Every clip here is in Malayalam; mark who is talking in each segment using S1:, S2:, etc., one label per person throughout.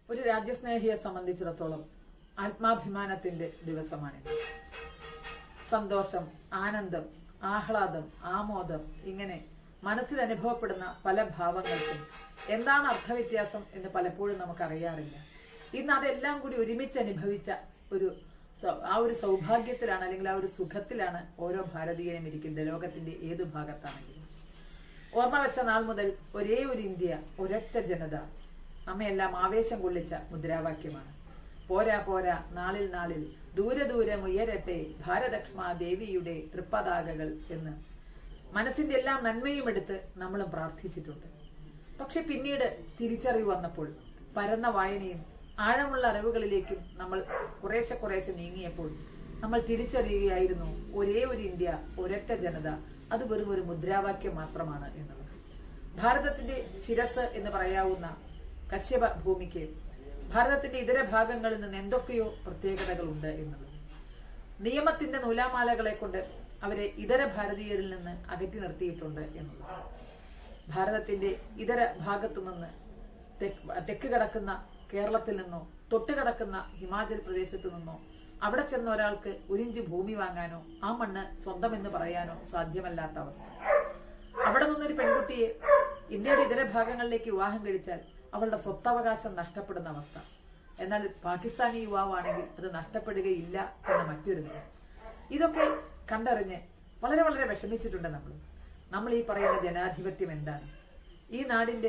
S1: ഒരു രാജ്യസ്നേഹിയെ സംബന്ധിച്ചിടത്തോളം ആത്മാഭിമാനത്തിന്റെ ദിവസമാണിത്. സന്തോഷം, ആനന്ദം, ആഹ്ലാദം, ആമോദം, ഇങ്ങനെ മനസ്സിൽ അനുഭവപ്പെടുന്ന പല ഭാവങ്ങൾക്കും എന്താണ് അർത്ഥവ്യത്യാസം എന്ന് പലപ്പോഴും നമുക്കറിയാറില്ല. ഇന്ന് അതെല്ലാം കൂടി ഒരുമിച്ച് അനുഭവിച്ച ആ ഒരു സൗഭാഗ്യത്തിലാണ്, അല്ലെങ്കിൽ ആ ഒരു സുഖത്തിലാണ് ഓരോ ഭാരതീയനും ഇരിക്കുന്നത്, ലോകത്തിന്റെ ഏതു ഭാഗത്താണെങ്കിലും. ഓർമ്മ വെച്ച നാൾ മുതൽ ഒരേ ഒരു ഇന്ത്യ, ഒരൊറ്റ ജനത നമ്മയെല്ലാം ആവേശം കൊള്ളിച്ച മുദ്രാവാക്യമാണ്. പോരാ പോരാ നാളിൽ നാളിൽ ദൂരെ ദൂരെ ഉയരട്ടെ ഭാരതക്ഷ്മാ ദേവിയുടെ തൃപ്പതാകകൾ എന്ന് മനസ്സിന്റെ എല്ലാ നന്മയും എടുത്ത് നമ്മളും പ്രാർത്ഥിച്ചിട്ടുണ്ട്. പക്ഷെ പിന്നീട് തിരിച്ചറിവ് വന്നപ്പോൾ, പരന്ന വായനയും ആഴമുള്ള അറിവുകളിലേക്കും നമ്മൾ കുറേശ്ശെ നീങ്ങിയപ്പോൾ നമ്മൾ തിരിച്ചറിയുകയായിരുന്നു, ഒരേ ഒരു ഇന്ത്യ, ഒരൊറ്റ ജനത, അത് വെറും ഒരു മുദ്രാവാക്യം മാത്രമാണ് എന്നുള്ളത്. ഭാരതത്തിന്റെ ശിരസ് എന്ന് പറയാവുന്ന കശ്യപ ഭൂമിക്ക് ഭാരതത്തിന്റെ ഇതര ഭാഗങ്ങളിൽ നിന്ന് എന്തൊക്കെയോ പ്രത്യേകതകളുണ്ട് എന്നുള്ളത്. നിയമത്തിന്റെ നൂലാമാലകളെ കൊണ്ട് അവരെ ഇതര ഭാരതീയരിൽ നിന്ന് അകറ്റി നിർത്തിയിട്ടുണ്ട് എന്നുള്ളത്. ഭാരതത്തിന്റെ ഇതര ഭാഗത്തു നിന്ന് തെക്ക് കിടക്കുന്ന കേരളത്തിൽ നിന്നോ തൊട്ട് കിടക്കുന്ന ഹിമാചൽ പ്രദേശത്തു നിന്നോ അവിടെ ചെന്ന ഒരാൾക്ക് ഒരിഞ്ച് ഭൂമി വാങ്ങാനോ ആ മണ്ണ് സ്വന്തമെന്ന് പറയാനോ സാധ്യമല്ലാത്ത അവസ്ഥ. അവിടെ നിന്നൊരു പെൺകുട്ടിയെ ഇന്ത്യയുടെ ഇതര ഭാഗങ്ങളിലേക്ക് വിവാഹം കഴിച്ചാൽ അവളുടെ സ്വത്തവകാശം നഷ്ടപ്പെടുന്ന അവസ്ഥ. എന്നാൽ പാകിസ്ഥാനി യുവാവാണെങ്കിൽ അത് നഷ്ടപ്പെടുകയില്ല എന്ന മറ്റൊരു നില. ഇതൊക്കെ കണ്ടറിഞ്ഞ് വളരെ വളരെ വിഷമിച്ചിട്ടുണ്ട് നമ്മൾ ഈ പറയുന്ന ജനാധിപത്യം എന്താണ്, ഈ നാടിന്റെ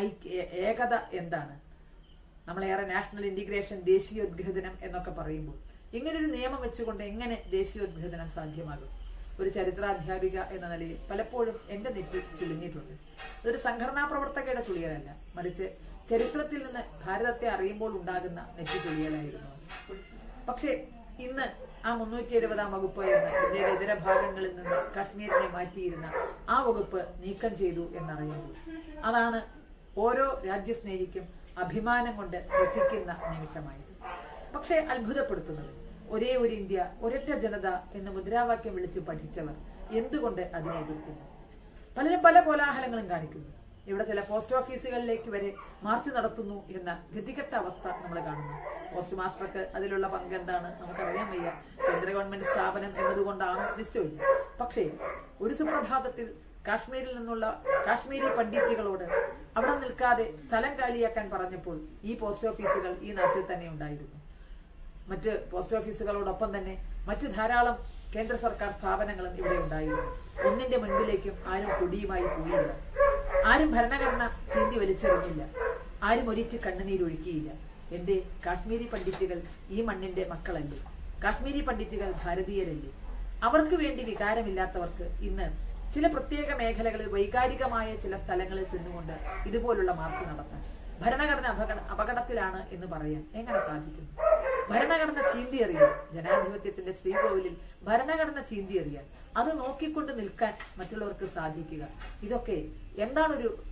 S1: ഏകത എന്താണ്, നമ്മളേറെ നാഷണൽ ഇന്റിഗ്രേഷൻ, ദേശീയോദ്ഗ്രഥനം എന്നൊക്കെ പറയുമ്പോൾ ഇങ്ങനൊരു നിയമം വെച്ചുകൊണ്ട് എങ്ങനെ ദേശീയോദ്ഗ്രഥനം സാധ്യമാകും? ഒരു ചരിത്രാധ്യാപിക എന്ന നിലയിൽ പലപ്പോഴും എന്റെ നെറ്റി ചുളിഞ്ഞിട്ടുണ്ട്. ഇതൊരു സംഘടനാ പ്രവർത്തകയുടെ ചുളിയലല്ല, മറിച്ച് ചരിത്രത്തിൽ നിന്ന് ഭാരതത്തെ അറിയുമ്പോൾ ഉണ്ടാകുന്ന നെറ്റി ചുളിയലായിരുന്നു. പക്ഷെ ഇന്ന് ആ 370 വകുപ്പ് എന്ന് ഇന്ത്യയുടെ ഇതര ഭാഗങ്ങളിൽ നിന്ന് കാശ്മീരിനെ മാറ്റിയിരുന്ന ആ വകുപ്പ് നീക്കം ചെയ്തു എന്നറിയുമ്പോൾ അതാണ് ഓരോ രാജ്യസ്നേഹിക്കും അഭിമാനം കൊണ്ട് രസിക്കുന്ന നിമിഷമായത്. പക്ഷെ അത്ഭുതപ്പെടുത്തുന്നത്, ഒരേ ഒരു ഇന്ത്യ, ഒരൊറ്റ ജനത എന്ന മുദ്രാവാക്യം വിളിച്ച് പഠിച്ചവർ എന്തുകൊണ്ട് അതിനെ എതിർക്കുന്നു? പലരും പല കോലാഹലങ്ങളും കാണിക്കുന്നു. ഇവിടെ ചില പോസ്റ്റ് ഓഫീസുകളിലേക്ക് വരെ മാർച്ച് നടത്തുന്നു എന്ന ഗതികെട്ട അവസ്ഥ നമ്മൾ കാണുന്നു. പോസ്റ്റ് മാസ്റ്റർക്ക് അതിലുള്ള പങ്ക് എന്താണ് നമുക്കറിയാൻ വയ്യ. കേന്ദ്ര ഗവൺമെന്റ് സ്ഥാപനം എന്നതുകൊണ്ടാണ് നിശ്ചയില്ല. പക്ഷേ ഒരു സുപ്രഭാതത്തിൽ കാശ്മീരിൽ നിന്നുള്ള കാശ്മീരി പണ്ഡിറ്റുകളോട് അവിടെ നിൽക്കാതെ സ്ഥലം കാലിയാക്കാൻ പറഞ്ഞപ്പോൾ ഈ പോസ്റ്റ് ഓഫീസുകൾ ഈ നാട്ടിൽ തന്നെ ഉണ്ടായിരുന്നു. മറ്റ് പോസ്റ്റ് ഓഫീസുകളോടൊപ്പം തന്നെ മറ്റു ധാരാളം കേന്ദ്ര സർക്കാർ സ്ഥാപനങ്ങളും ഇവിടെ ഉണ്ടായിരുന്നു. ഒന്നിന്റെ മുൻപിലേക്കും ആരും കൊടിയുമായി പോയില്ല. ആരും ഭരണഘടന ചീന്തി വലിച്ചെറിഞ്ഞില്ല. ആരും ഒരിറ്റ് കണ്ണുനീരൊഴുക്കിയില്ല. എന്റെ കാശ്മീരി പണ്ഡിറ്റുകൾ ഈ മണ്ണിന്റെ മക്കളല്ലേ? കാശ്മീരി പണ്ഡിറ്റുകൾ ഭാരതീയരല്ലേ? അവർക്ക് വേണ്ടി വികാരമില്ലാത്തവർക്ക് ഇന്ന് ചില പ്രത്യേക മേഖലകളിൽ വൈകാരികമായ ചില സ്ഥലങ്ങളിൽ ചെന്നുകൊണ്ട് ഇതുപോലുള്ള മാർച്ച് നടത്താൻ ഭരണഘടന അപകടത്തിലാണ് എന്ന് പറയാൻ എങ്ങനെ സാധിക്കുന്നു? ഭരണഘടന ചീന്തിയെറിയാൻ, ജനാധിപത്യത്തിന്റെ ശ്രീകോവിലിൽ ഭരണഘടന ചീന്തിയെറിയാൻ, അത് നോക്കിക്കൊണ്ട് നിൽക്കാൻ മറ്റുള്ളവർക്ക് സാധിക്കുക, ഇതൊക്കെ എന്താണ്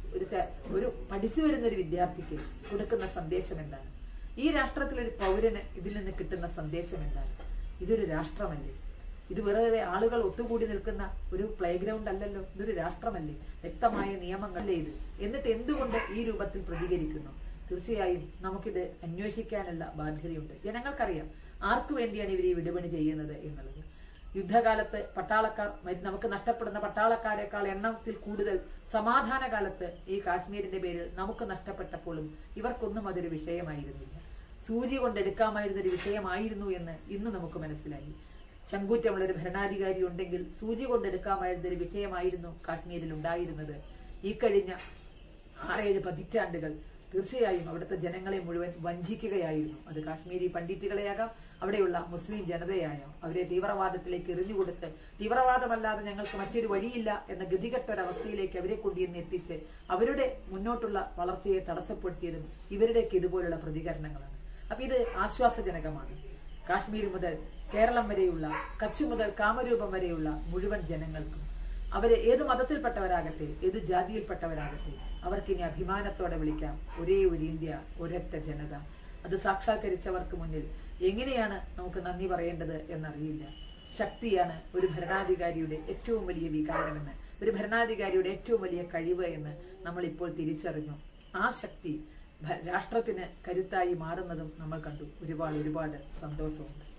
S1: ഒരു പഠിച്ചു വരുന്ന ഒരു വിദ്യാർത്ഥിക്ക് കൊടുക്കുന്ന സന്ദേശം എന്താണ്? ഈ രാഷ്ട്രത്തിലൊരു പൗരന് ഇതിൽ നിന്ന് കിട്ടുന്ന സന്ദേശം എന്താണ്? ഇതൊരു രാഷ്ട്രമല്ലേ? ഇത് വെറുതെ ആളുകൾ ഒത്തുകൂടി നിൽക്കുന്ന ഒരു പ്ലേ ഗ്രൗണ്ട് അല്ലല്ലോ, ഇതൊരു രാഷ്ട്രമല്ലേ? വ്യക്തമായ നിയമങ്ങളല്ലേ ഇത്? എന്നിട്ട് എന്തുകൊണ്ട് ഈ രൂപത്തിൽ പ്രതികരിക്കുന്നു? തീർച്ചയായും നമുക്കിത് അന്വേഷിക്കാനുള്ള ബാധ്യതയുണ്ട്. ജനങ്ങൾക്കറിയാം ആർക്കു വേണ്ടിയാണ് ഇവർ ഈ വിടുപണി ചെയ്യുന്നത് എന്നുള്ളത്. യുദ്ധകാലത്ത് പട്ടാളക്കാർ, നമുക്ക് നഷ്ടപ്പെടുന്ന പട്ടാളക്കാരെക്കാൾ എണ്ണത്തിൽ കൂടുതൽ സമാധാന കാലത്ത് ഈ കാശ്മീരിന്റെ പേരിൽ നമുക്ക് നഷ്ടപ്പെട്ടപ്പോഴും ഇവർക്കൊന്നും അതൊരു വിഷയമായിരുന്നില്ല. സൂചി കൊണ്ടെടുക്കാമായിരുന്നൊരു വിഷയമായിരുന്നു എന്ന് ഇന്ന് നമുക്ക് മനസ്സിലായി. ചങ്കൂറ്റമുള്ളൊരു ഭരണാധികാരി ഉണ്ടെങ്കിൽ സൂചി കൊണ്ടെടുക്കാമായിരുന്നൊരു വിഷയമായിരുന്നു കാശ്മീരിൽ ഉണ്ടായിരുന്നത്. ഈ കഴിഞ്ഞ 6-7 പതിറ്റാണ്ടുകൾ തീർച്ചയായും അവിടുത്തെ ജനങ്ങളെ മുഴുവൻ വഞ്ചിക്കുകയായിരുന്നു. അത് കാശ്മീരി പണ്ഡിറ്റുകളെയാകാം, അവിടെയുള്ള മുസ്ലിം ജനതയായോ, അവരെ തീവ്രവാദത്തിലേക്ക് എറിഞ്ഞുകൊടുത്ത് തീവ്രവാദമല്ലാതെ ഞങ്ങൾക്ക് മറ്റൊരു വഴിയില്ല എന്ന ഗതികെട്ട ഒരവസ്ഥയിലേക്ക് അവരെ കൊണ്ടുവന്ന് എത്തിച്ച് അവരുടെ മുന്നോട്ടുള്ള വളർച്ചയെ തടസ്സപ്പെടുത്തിയതും ഇവരുടെയൊക്കെ ഇതുപോലുള്ള പ്രതികരണങ്ങളാണ്. അപ്പൊ ഇത് ആശ്വാസജനകമാണ്. കാശ്മീർ മുതൽ കേരളം വരെയുള്ള, കച്ച് മുതൽ കാമരൂപം വരെയുള്ള മുഴുവൻ ജനങ്ങൾക്കും, അവര് ഏത് മതത്തിൽപ്പെട്ടവരാകട്ടെ, ഏത് ജാതിയിൽപ്പെട്ടവരാകട്ടെ, അവർക്കിനി അഭിമാനത്തോടെ വിളിക്കാം ഒരേ ഒരു ഇന്ത്യ, ഒരൊറ്റ ജനത. അത് സാക്ഷാത്കരിച്ചവർക്ക് മുന്നിൽ എങ്ങനെയാണ് നമുക്ക് നന്ദി പറയേണ്ടത് എന്നറിയില്ല. ശക്തിയാണ് ഒരു ഭരണാധികാരിയുടെ ഏറ്റവും വലിയ വികാരമെന്ന്, ഒരു ഭരണാധികാരിയുടെ ഏറ്റവും വലിയ കഴിവ് എന്ന് നമ്മൾ ഇപ്പോൾ തിരിച്ചറിഞ്ഞു. ആ ശക്തി രാഷ്ട്രത്തിന് കരുത്തായി മാറുന്നതും നമ്മൾ കണ്ടു. ഒരുപാട് സന്തോഷമുണ്ട്.